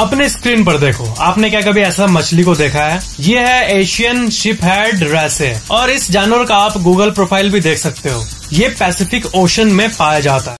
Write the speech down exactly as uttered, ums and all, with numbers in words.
अपने स्क्रीन पर देखो, आपने क्या कभी ऐसा मछली को देखा है? ये है एशियन शिपहेड रैसे और इस जानवर का आप गूगल प्रोफाइल भी देख सकते हो। ये पैसिफिक ओशन में पाया जाता है।